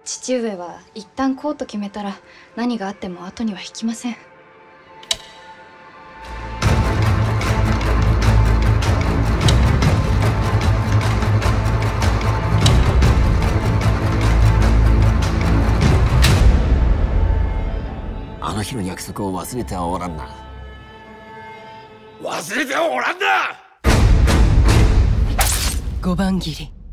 父上は一旦こうと決めたら何があっても後には引きません。 あの日の約束を忘れてはおらんな。 忘れてはおらんな。 5番切り。